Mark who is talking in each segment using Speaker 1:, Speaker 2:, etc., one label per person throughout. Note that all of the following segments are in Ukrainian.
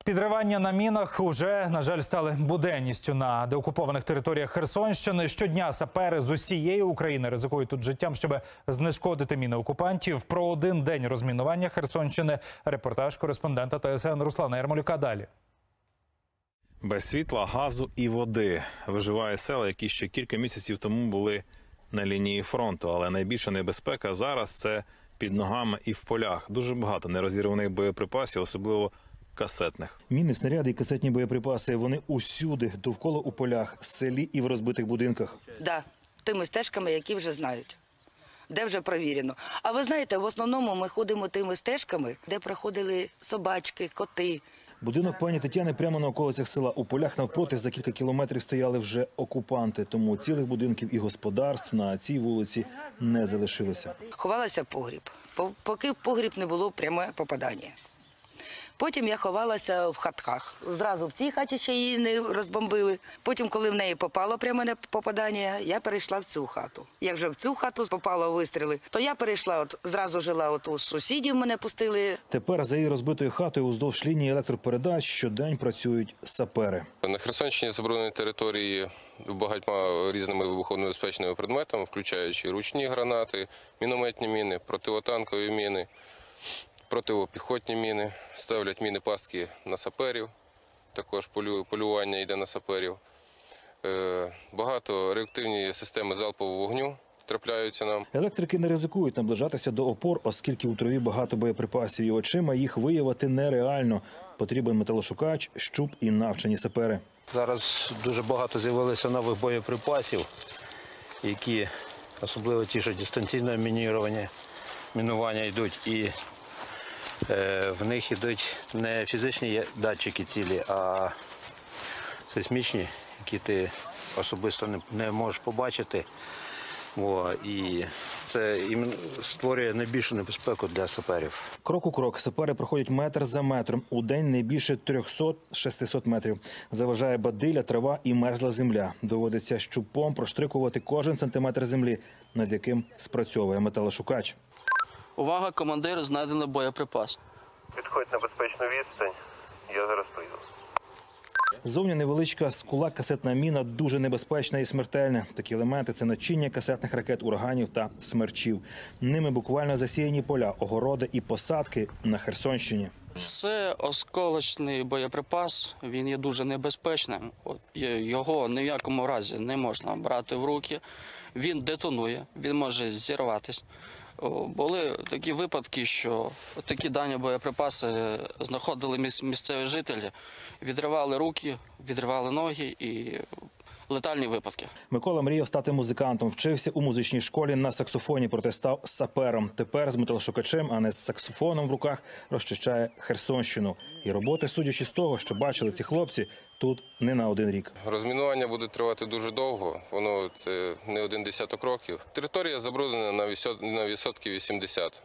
Speaker 1: Підривання на мінах уже, на жаль, стали буденністю на деокупованих територіях Херсонщини. Щодня сапери з усієї України ризикують тут життям, щоб знешкодити міни окупантів. Про один день розмінування Херсонщини репортаж кореспондента ТСН Руслана Ярмолюка далі.
Speaker 2: Без світла, газу і води виживає села, які ще кілька місяців тому були на лінії фронту. Але найбільша небезпека зараз – це під ногами і в полях. Дуже багато нерозірваних боєприпасів, особливо касетних.
Speaker 3: Міни, снаряди і касетні боєприпаси – вони усюди, довкола у полях, селі і в розбитих будинках.
Speaker 4: Так, тими стежками, які вже знають, де вже провірено. А ви знаєте, в основному ми ходимо тими стежками, де проходили собачки, коти.
Speaker 3: Будинок пані Тетяни прямо на околицях села. У полях навпроти за кілька кілометрів стояли вже окупанти. Тому цілих будинків і господарств на цій вулиці не залишилося.
Speaker 4: Ховалася в погріб, поки в погріб не було пряме попадання. Потім я ховалася в хатках. Зразу в цій хаті ще її не розбомбили. Потім, коли в неї попало пряме попадання, я перейшла в цю хату. Як вже в цю хату попало вистріли, то я перейшла, зразу жила у сусідів, мене пустили.
Speaker 3: Тепер за її розбитою хатою уздовж лінії електропередач щодень працюють сапери.
Speaker 5: На Херсонщині заборонені території багатьма різними вибухонебезпечними предметами, включаючи ручні гранати, мінометні міни, противотанкові міни, противопіхотні міни, ставлять міни-пастки на саперів, також полювання йде на саперів. Багато реактивні системи залпового вогню трапляються нам.
Speaker 3: Електрики не ризикують наближатися до опор, оскільки у траві багато боєприпасів і очима їх виявити нереально. Потрібен металошукач, щуп і навчені сапери.
Speaker 6: Зараз дуже багато з'явилося нових боєприпасів, які, особливо ті, що дистанційне мінування йдуть, і в них йдуть не фізичні датчики цілі, а сейсмічні, які ти особисто не можеш побачити. І це створює найбільшу небезпеку для саперів.
Speaker 3: Крок у крок сапери проходять метр за метром. У день не більше 300-600 метрів. Заважає бадилля, трава і мерзла земля. Доводиться щупом проштрикувати кожен сантиметр землі, над яким спрацьовує металошукач.
Speaker 7: Увага, командир, знайдено боєприпас.
Speaker 8: Підходь на безпечну відстань, я зараз прийду.
Speaker 3: Зовні невеличка скула касетна міна дуже небезпечна і смертельна. Такі елементи – це начиння касетних ракет «Ураганів» та «Смерчів». Ними буквально засіяні поля, огороди і посадки на Херсонщині.
Speaker 7: Це осколочний боєприпас, він є дуже небезпечним. Його ні в якому разі не можна брати в руки. Він детонує, він може зірватися. Були такі випадки, що такі дані боєприпаси знаходили місцеві жителі, відривали руки, відривали ноги і летальні випадки.
Speaker 3: Микола мріяв стати музикантом, вчився у музичній школі на саксофоні, проте став сапером. Тепер з металошукачем, а не з саксофоном в руках, розчищає Херсонщину. І роботи, судячи з того, що бачили ці хлопці, тут не на один рік.
Speaker 5: Розмінування буде тривати дуже довго, воно це не один десяток років. Територія забруднена на відсотків 80.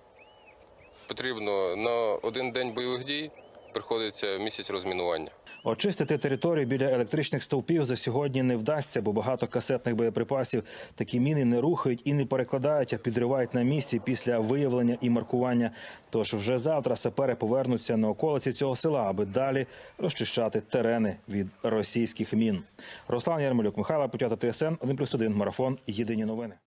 Speaker 5: Потрібно на один день бойових дій приходиться місяць розмінування.
Speaker 3: Очистити територію біля електричних стовпів за сьогодні не вдасться, бо багато касетних боєприпасів такі міни не рухають і не перекладають, а підривають на місці після виявлення і маркування. Тож вже завтра сапери повернуться на околиці цього села, аби далі розчищати терени від російських мін. Руслан Ярмолюк, Михайло Путята, ТСН 1+1, Марафон. Єдині новини.